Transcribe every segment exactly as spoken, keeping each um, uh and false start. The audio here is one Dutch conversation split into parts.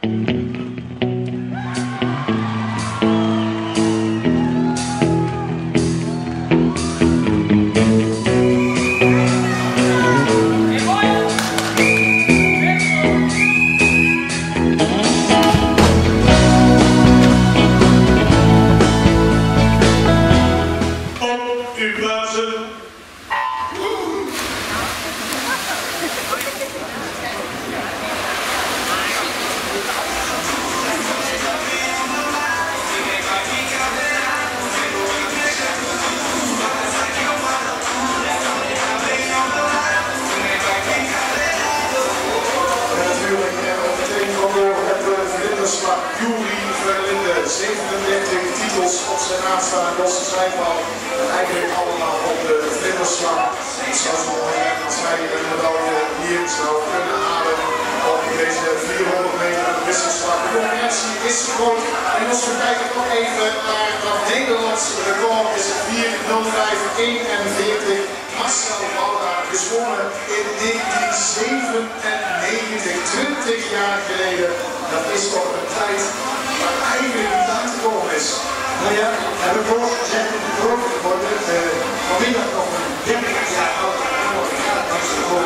zevenendertig titels op zijn naam staan en losse schijnbal. En eigenlijk allemaal op de vlinderslag. Het zou zo mooi zijn als hij een medaille hier zou kunnen halen op deze vierhonderd meter wisselslag. De concurrentie is groot. En als we kijken nog even naar dat Nederlands record is het vier nul vijf eenenveertig. Marcel Bouda gewonnen in negentien zevenennegentig, twintig jaar geleden. Dat is toch een tijd waar eigenlijk niet aan te komen is. Nou ja, het record gezegd in de grote geworden. Vanmiddag nog een dertig jaar oud. Dat is gewoon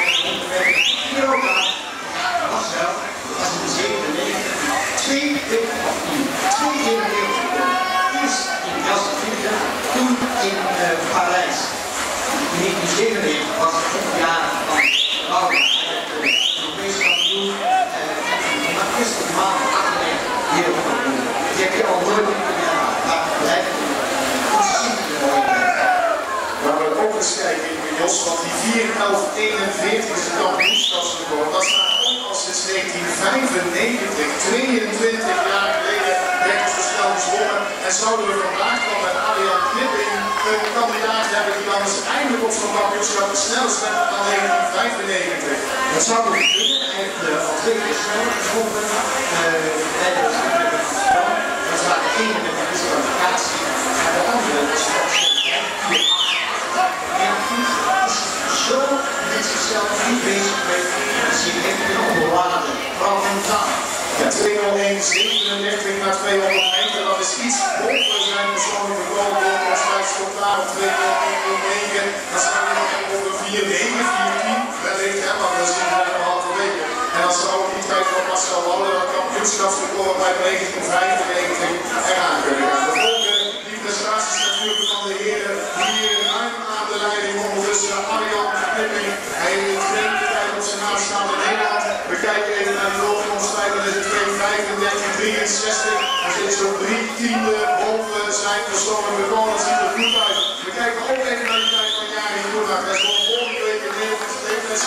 Europa. Marcel, dat is in zevenennegentig. Twee keer of tien. Twee keer een wereldrecord. Eerst in België, toen in uh, Parijs. In negentien zevenennegentig was het tien jaar van Bouda. De Europese kampioen. Maar gisteren maand achtennegentig wereldkampioen. Die heb je al nooit kunnen halen. Maar blijft ontzettend mooi. Laten we ook eens kijken in Jos, want die vier elf eenenveertig is het kampioenschapsrecord. Dat staat ook al sinds negentien vijfennegentig, tweeëntwintig jaar geleden werd het verschil gezwonnen. En zouden we vandaag dan met Adriaan Knipping een kandidaat hebben die dan eens eindelijk op zo'n kampioenschap de snelste bent dan negentien vijfennegentig. Dat zou nog kunnen. Hij heeft uh, al twee keer sneller gevonden. Dat is waar de ene met de disqualificatie en de andere is zo met zichzelf niet bezig met zich even in onderwaarde. Vooral mentaal. Ja, tweehonderd zevenendertig naar tweehonderd meter, dat is iets boven zijn persoonlijke record. Als wij stopt daar op tweehonderd negen, dan zijn we nog over vier negen, vier tien. Wellicht, hè, maar dat is niet meer een halve week. En dan zou ook die tijd van Marcel Bouda dat kampioenschapsrecord bij negentien vijfennegentig eraan kunnen gaan. De volgende, die prestaties natuurlijk van de heren, hier ruim aan de leiding ondertussen Adriaan Knipping. Hij heeft geen tijd op zijn naam staan in Nederland. We kijken even naar de doorkomsttijd, dan is het twee vijfendertig drieënzestig. Dan zit zo'n drie tiende boven zijn persoonlijke record. Dat ziet er goed uit. We kijken ook even naar de tijd van Jari Groenach. Hij is gewoon vorige week in Nederland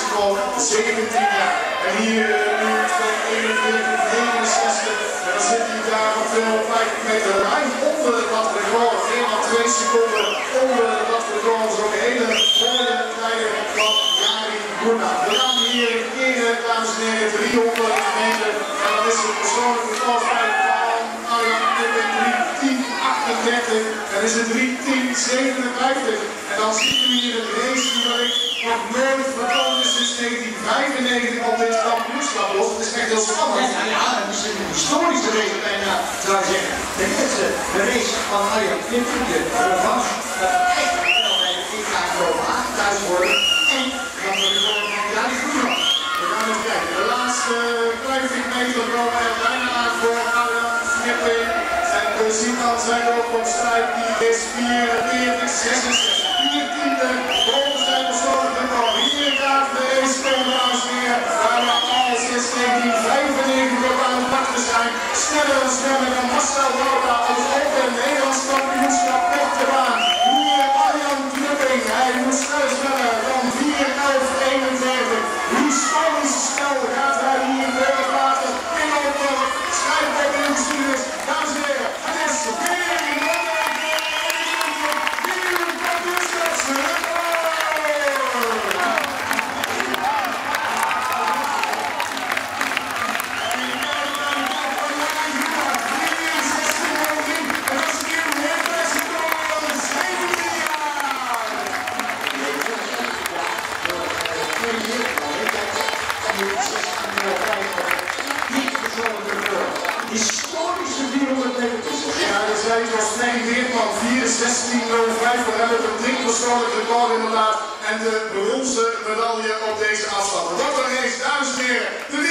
zeventien jaar. En hier uh, nu twee eenenveertig negenenzestig. En dan zit hij daar op tweehonderdvijftig meter ruim onder dat record. Eenmaal twee seconden onder dat record. Dat is ook een hele mooie tijden van Jari Groenach. We gaan hier keren, dames en heren, driehonderd meter. En dan is het persoonlijke recordtijd van Adriaan Knipping drie tien achtendertig. En is het drie tien zevenenvijftig. En dan zien we hier het race die wellicht nog nooit vertoond is sinds negentien vijfennegentig op dit kampioenschap. Het is echt heel spannend. Ja, ja, het is een historische race bijna, zou je zeggen. De eerste de race van Adriaan Knipping, de revanche, dat echt wel bij de V K Europa thuis worden. En dat we de vorm van Jari Groenach. We gaan even kijken. De laatste vijftig meter komen er bijna aan voor Adriaan Knipping. En we zien dan zijn doorkomsttijd, die is vierenveertig zesenzestig. vier tiende boven zijn persoonlijke record. Hier gaat de race komen, dames en heren. Waar we al sinds negentien vijfennegentig op aan het wachten zijn. Sneller en sneller dan Marcel Bouda als ook een Nederlands kampioenschap op de baan. Hier Adriaan Knipping. Hij moet sneller sneller dan vier elf eenenveertig. Historisch snel gaat hij hier verder laten. In Oldorp. Schrijf op in de geschiedenis. Dames en heren, het is weer een vijf voor hem een drie persoonlijk record inderdaad. En de bronzen medaille op deze afstand. Wat een race, dames en heren.